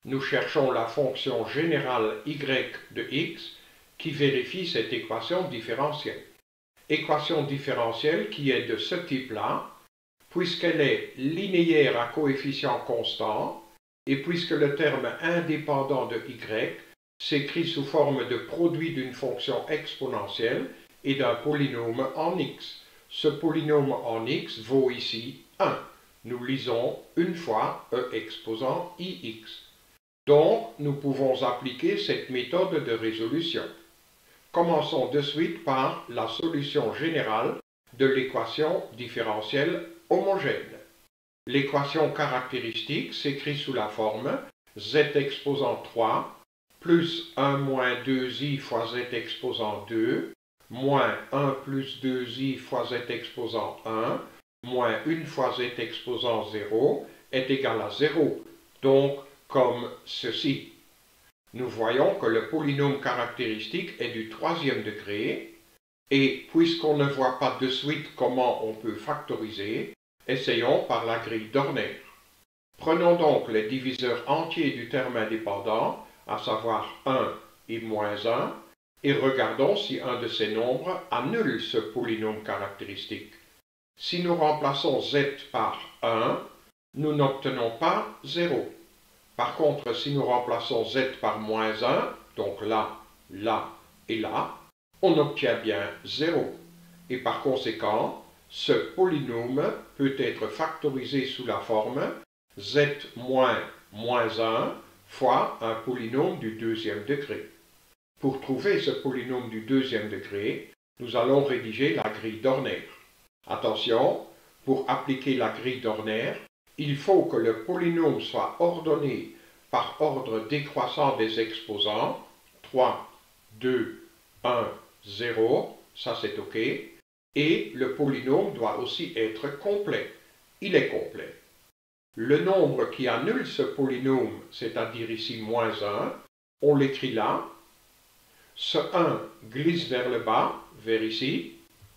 Nous cherchons la fonction générale y de x qui vérifie cette équation différentielle. Équation différentielle qui est de ce type-là, puisqu'elle est linéaire à coefficient constant, et puisque le terme indépendant de y s'écrit sous forme de produit d'une fonction exponentielle et d'un polynôme en x. Ce polynôme en x vaut ici 1. Nous lisons une fois e exposant ix. Donc, nous pouvons appliquer cette méthode de résolution. Commençons de suite par la solution générale de l'équation différentielle homogène. L'équation caractéristique s'écrit sous la forme z exposant 3 plus 1 moins 2i fois z exposant 2 moins 1 plus 2i fois z exposant 1 moins 1 fois z exposant 0 est égal à 0. Donc, comme ceci. Nous voyons que le polynôme caractéristique est du troisième degré, et puisqu'on ne voit pas de suite comment on peut factoriser, essayons par la grille d'Horner. Prenons donc les diviseurs entiers du terme indépendant, à savoir 1 et moins 1, et regardons si un de ces nombres annule ce polynôme caractéristique. Si nous remplaçons z par 1, nous n'obtenons pas 0. Par contre, si nous remplaçons z par moins 1, donc là, là et là, on obtient bien 0. Et par conséquent, ce polynôme peut être factorisé sous la forme z moins moins 1 fois un polynôme du deuxième degré. Pour trouver ce polynôme du deuxième degré, nous allons rédiger la grille d'Horner. Attention, pour appliquer la grille d'Horner, il faut que le polynôme soit ordonné par ordre décroissant des exposants, 3, 2, 1, 0, ça c'est OK, et le polynôme doit aussi être complet. Il est complet. Le nombre qui annule ce polynôme, c'est-à-dire ici moins 1, on l'écrit là. Ce 1 glisse vers le bas, vers ici.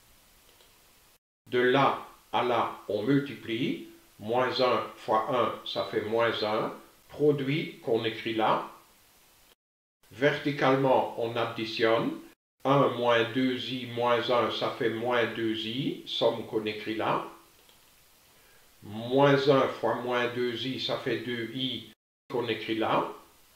De là à là, on multiplie. Moins 1 fois 1, ça fait moins 1. Produit qu'on écrit là. Verticalement, on additionne. 1 moins 2i moins 1, ça fait moins 2i, somme qu'on écrit là. Moins 1 fois moins 2i, ça fait 2i qu'on écrit là.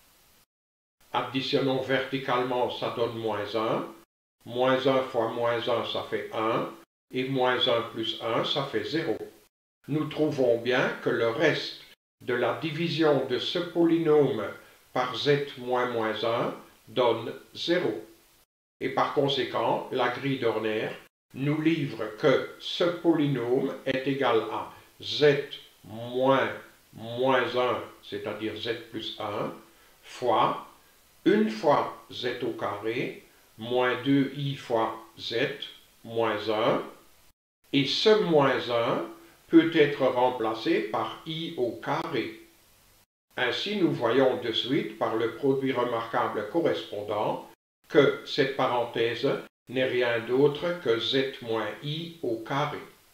Additionnons verticalement, ça donne moins 1. Moins 1 fois moins 1, ça fait 1. Et moins 1 plus 1, ça fait 0. Nous trouvons bien que le reste de la division de ce polynôme par z moins moins 1 donne 0. Et par conséquent, la grille d'Horner nous livre que ce polynôme est égal à z moins moins 1, c'est-à-dire z plus 1, fois 1 fois z au carré, moins 2i fois z, moins 1, et ce moins 1 peut être remplacé par i au carré. Ainsi, nous voyons de suite, par le produit remarquable correspondant, que cette parenthèse n'est rien d'autre que z moins i au carré.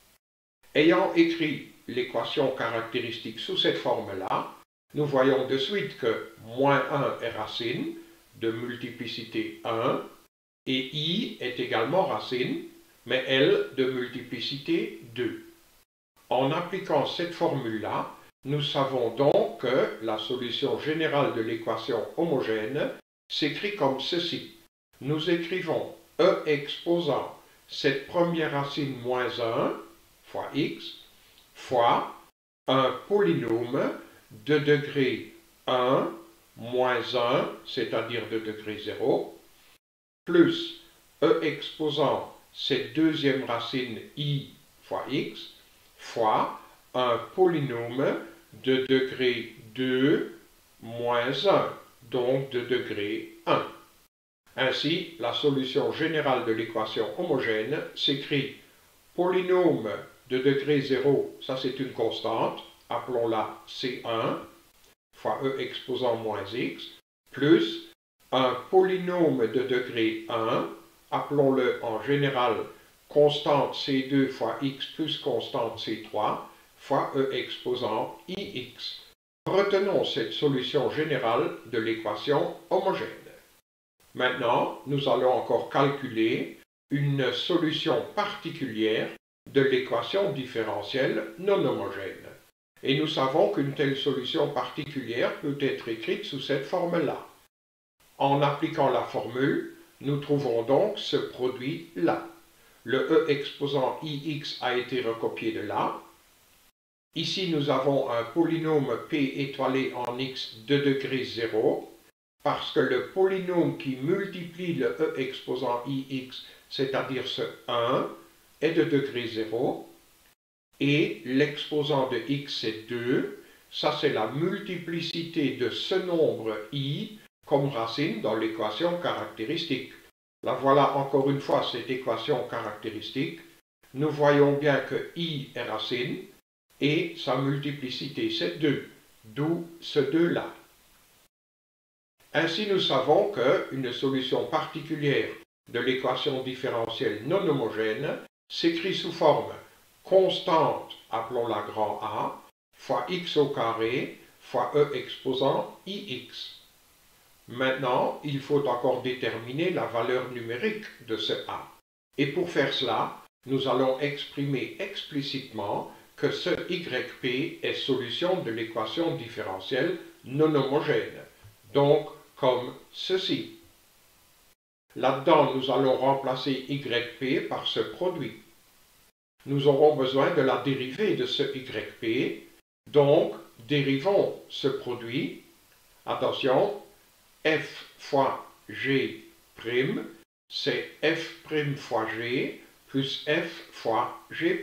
Ayant écrit l'équation caractéristique sous cette forme-là, nous voyons de suite que moins 1 est racine de multiplicité 1, et i est également racine, mais elle de multiplicité 2. En appliquant cette formule-là, nous savons donc que la solution générale de l'équation homogène s'écrit comme ceci. Nous écrivons e exposant cette première racine moins 1 fois x fois un polynôme de degré 1 moins 1, c'est-à-dire de degré 0, plus e exposant cette deuxième racine i fois x fois un polynôme de degré 2 moins 1, donc de degré 1. Ainsi, la solution générale de l'équation homogène s'écrit polynôme de degré 0, ça c'est une constante, appelons-la C1, fois e exposant moins x, plus un polynôme de degré 1, appelons-le en général constante C2 fois x plus constante C3, fois e exposant ix. Retenons cette solution générale de l'équation homogène. Maintenant, nous allons encore calculer une solution particulière de l'équation différentielle non homogène. Et nous savons qu'une telle solution particulière peut être écrite sous cette forme-là. En appliquant la formule, nous trouvons donc ce produit-là. Le e exposant ix a été recopié de là. Ici, nous avons un polynôme p étoilé en x de degré 0, parce que le polynôme qui multiplie le e exposant ix, c'est-à-dire ce 1, est de degré 0, et l'exposant de x c'est 2, ça c'est la multiplicité de ce nombre i comme racine dans l'équation caractéristique. La voilà encore une fois cette équation caractéristique. Nous voyons bien que i est racine, et sa multiplicité c'est 2, d'où ce 2-là. Ainsi nous savons qu'une solution particulière de l'équation différentielle non homogène s'écrit sous forme constante, appelons-la grand A, fois x au carré, fois e exposant ix. Maintenant, il faut encore déterminer la valeur numérique de ce A. Et pour faire cela, nous allons exprimer explicitement que ce yp est solution de l'équation différentielle non homogène, donc comme ceci. Là-dedans, nous allons remplacer yp par ce produit. Nous aurons besoin de la dérivée de ce yp, donc dérivons ce produit. Attention, f fois g', c'est f' fois g plus f fois g'.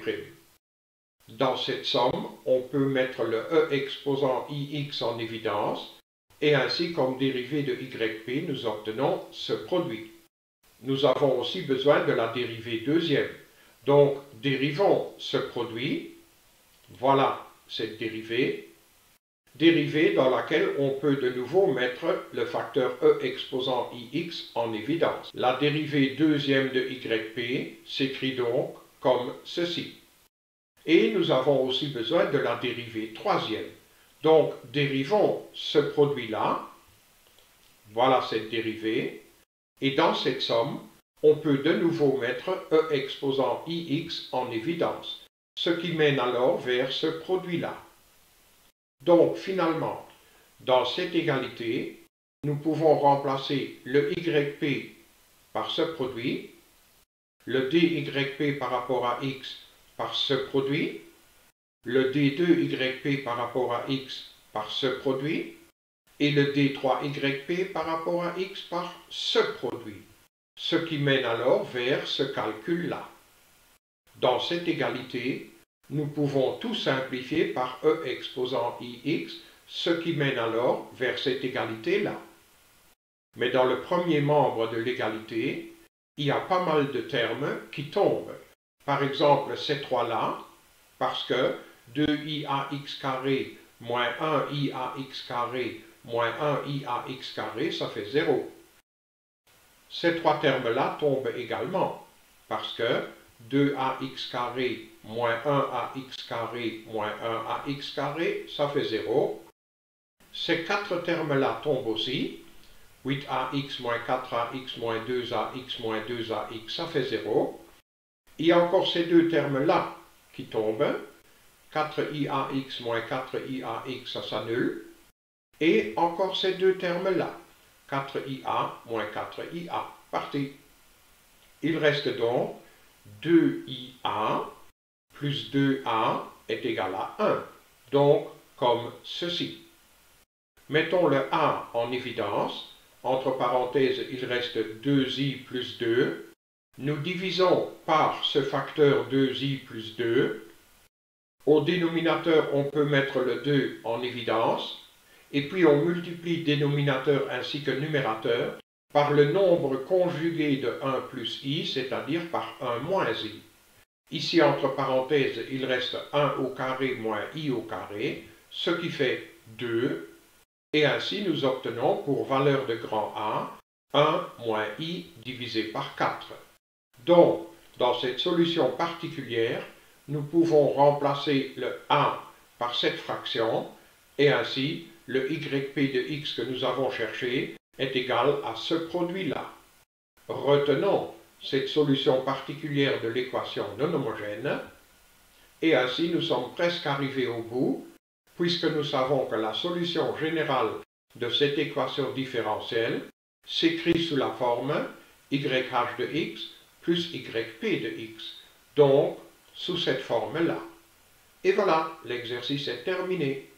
Dans cette somme, on peut mettre le e exposant ix en évidence, et ainsi comme dérivée de yp, nous obtenons ce produit. Nous avons aussi besoin de la dérivée deuxième. Donc, dérivons ce produit. Voilà cette dérivée. Dérivée dans laquelle on peut de nouveau mettre le facteur e exposant ix en évidence. La dérivée deuxième de yp s'écrit donc comme ceci. Et nous avons aussi besoin de la dérivée troisième. Donc, dérivons ce produit-là. Voilà cette dérivée. Et dans cette somme, on peut de nouveau mettre e exposant ix en évidence, ce qui mène alors vers ce produit-là. Donc, finalement, dans cette égalité, nous pouvons remplacer le yp par ce produit, le dyp par rapport à x par ce produit, le d2yp par rapport à x par ce produit, et le d3yp par rapport à x par ce produit, ce qui mène alors vers ce calcul-là. Dans cette égalité, nous pouvons tout simplifier par e exposant ix, ce qui mène alors vers cette égalité-là. Mais dans le premier membre de l'égalité, il y a pas mal de termes qui tombent. Par exemple, ces trois-là, parce que 2iax carré moins 1iax carré moins 1iax carré, ça fait 0. Ces trois termes-là tombent également, parce que 2ax carré moins 1ax carré moins 1ax carré, ça fait 0. Ces quatre termes-là tombent aussi. 8ax moins 4ax moins 2ax moins 2ax, ça fait 0. Il y a encore ces deux termes-là qui tombent. 4iax moins 4iax, ça s'annule. Et encore ces deux termes-là. 4ia moins 4ia, parti. Il reste donc 2ia plus 2a est égal à 1. Donc, comme ceci. Mettons le a en évidence. Entre parenthèses, il reste 2i plus 2. Nous divisons par ce facteur 2i plus 2. Au dénominateur, on peut mettre le 2 en évidence. Et puis on multiplie dénominateur ainsi que numérateur par le nombre conjugué de 1 plus i, c'est-à-dire par 1 moins i. Ici, entre parenthèses, il reste 1 au carré moins i au carré, ce qui fait 2. Et ainsi, nous obtenons pour valeur de grand A, 1 moins i divisé par 4. Donc, dans cette solution particulière, nous pouvons remplacer le a par cette fraction, Et ainsi, le yp de x que nous avons cherché est égal à ce produit-là. Retenons cette solution particulière de l'équation non homogène, et ainsi nous sommes presque arrivés au bout, puisque nous savons que la solution générale de cette équation différentielle s'écrit sous la forme yh de x plus yp de x, donc sous cette forme-là. Et voilà, l'exercice est terminé.